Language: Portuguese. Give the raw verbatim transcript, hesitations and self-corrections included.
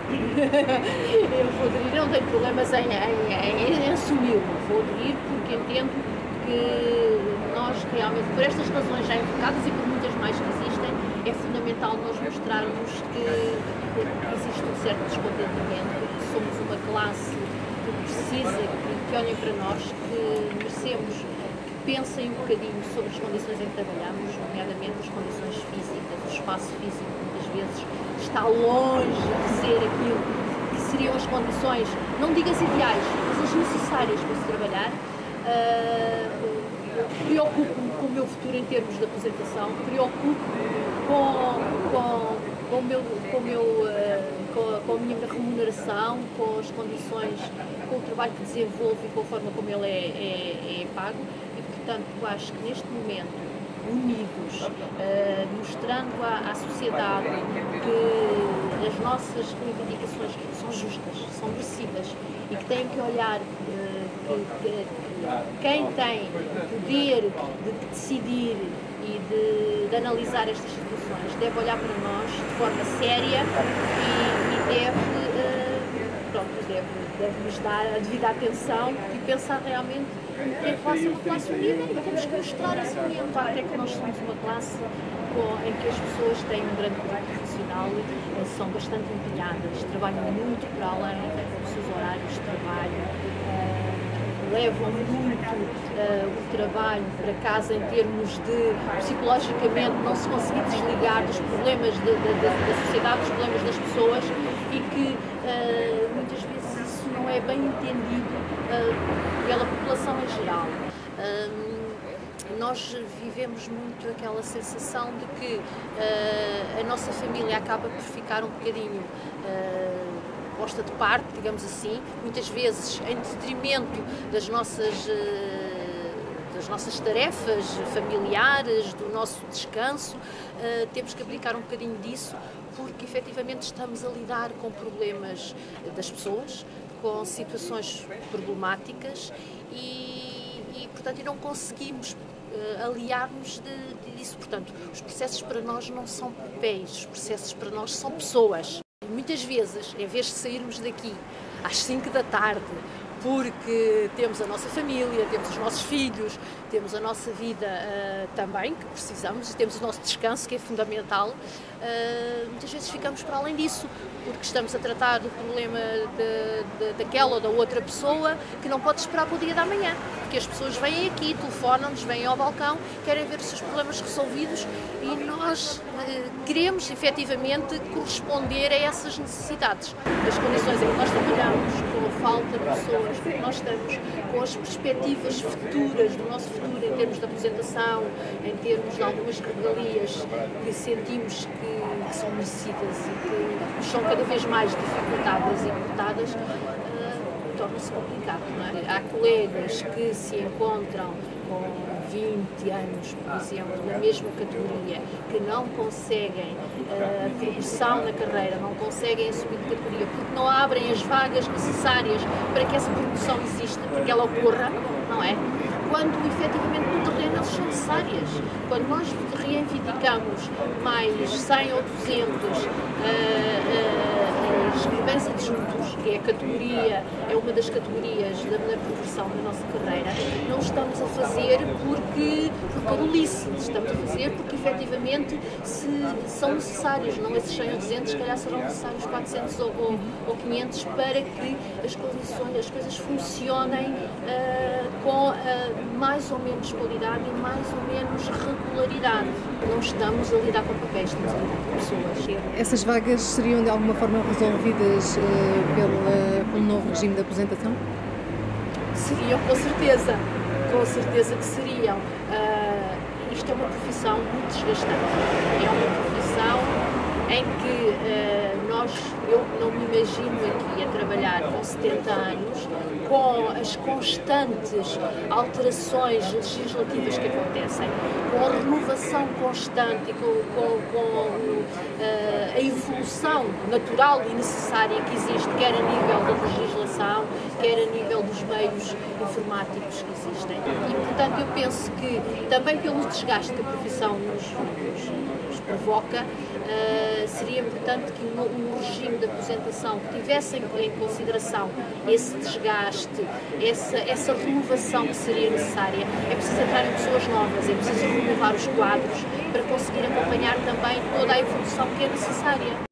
Eu vou aderir, não tenho problemas em, em, em, em assumi-lo. Vou aderir porque entendo que nós realmente, por estas razões já invocadas e por muitas mais que existem, é fundamental nós mostrarmos que existe um certo descontentamento, que somos uma classe que precisa, que, que olhem para nós, que merecemos, que pensem um bocadinho sobre as condições em que trabalhamos, nomeadamente as condições físicas, o espaço físico muitas vezes está longe de ser aquilo que seriam as condições, não digo as ideais, mas as necessárias para se trabalhar. Uh, Preocupo-me com o meu futuro em termos de aposentação, preocupo-me com, com, com, o meu, com, o meu, uh, com, com a minha remuneração, com as condições, com o trabalho que desenvolvo e com a forma como ele é, é, é pago e, portanto, acho que neste momento, unidos, uh, mostrando à, à sociedade que as nossas reivindicações são justas, são merecidas e que têm que olhar uh, que, que, quem tem poder de decidir e de, de analisar estas situações deve olhar para nós de forma séria e, e deve, uh, pronto, deve, deve nos dar a devida atenção e pensar realmente que é classe uma classe unida e temos que mostrar essa união. Claro que é que nós somos uma classe com, em que as pessoas têm um grande poder profissional, são bastante empenhadas, trabalham muito para além dos seus horários de trabalho. Uh, levam muito uh, o trabalho para casa em termos de, psicologicamente, não se conseguir desligar dos problemas de, de, de, da sociedade, dos problemas das pessoas e que uh, muitas vezes isso não é bem entendido uh, pela população em geral. Um, nós vivemos muito aquela sensação de que uh, a nossa família acaba por ficar um bocadinho uh, posta de parte, digamos assim, muitas vezes em detrimento das nossas, das nossas tarefas familiares, do nosso descanso. Temos que abdicar um bocadinho disso porque efetivamente estamos a lidar com problemas das pessoas, com situações problemáticas e, e portanto, não conseguimos aliar-nos disso. Portanto, os processos para nós não são papéis, os processos para nós são pessoas. Muitas vezes, em vez de sairmos daqui às cinco da tarde, porque temos a nossa família, temos os nossos filhos, temos a nossa vida uh, também, que precisamos, e temos o nosso descanso, que é fundamental, uh, muitas vezes ficamos para além disso, porque estamos a tratar do problema de, de, daquela ou da outra pessoa que não pode esperar para o dia da manhã, porque as pessoas vêm aqui, telefonam-nos, vêm ao balcão, querem ver os seus problemas resolvidos e nós uh, queremos efetivamente corresponder a essas necessidades. As condições em que nós trabalhamos, com a falta de pessoas, porque nós estamos com as perspectivas futuras do nosso futuro em termos de aposentação, em termos de algumas regalias que sentimos que, que são merecidas e que nos são cada vez mais dificultadas e cortadas, uh, torna-se complicado, não é? Há colegas que se encontram com vinte anos, por exemplo, na mesma categoria, que não conseguem uh, a progressão na carreira, não conseguem subir de categoria, porque não abrem as vagas necessárias para que essa promoção exista, para que ela ocorra, não é? Quando efetivamente no terreno elas são necessárias. Quando nós reivindicamos mais cem ou duzentos uh, uh, escrivães adjuntos, que é a categoria, é uma das categorias da, da progressão da nossa carreira, não estamos a fazer porque, por carolice, estamos a fazer porque efetivamente se, são necessários, não esses cem ou duzentos, se calhar serão necessários quatrocentos ou, ou, ou quinhentos para que as condições, as coisas funcionem uh, com uh, mais ou menos qualidade e mais ou menos regularidade. Não estamos a lidar com papéis, estamos a lidar com pessoas. Essas vagas seriam de alguma forma resolvidas uh, pela, pelo novo regime de aposentação? Seriam, com certeza. Com certeza que seriam. Uh, isto é uma profissão muito desgastante. É uma profissão em que uh, nós, eu não me imagino aqui a trabalhar com setenta anos, com as constantes alterações legislativas que acontecem, com a renovação constante e com, com, com uh, a evolução natural e necessária que existe, quer a nível da legislação comunicação, quer a nível dos meios informáticos que existem. E, portanto, eu penso que também pelo desgaste que a profissão nos, nos, nos provoca, uh, seria importante que um, um regime de aposentação que tivesse em, em consideração esse desgaste, essa, essa renovação que seria necessária. É preciso entrar em pessoas novas, é preciso renovar os quadros para conseguir acompanhar também toda a evolução que é necessária.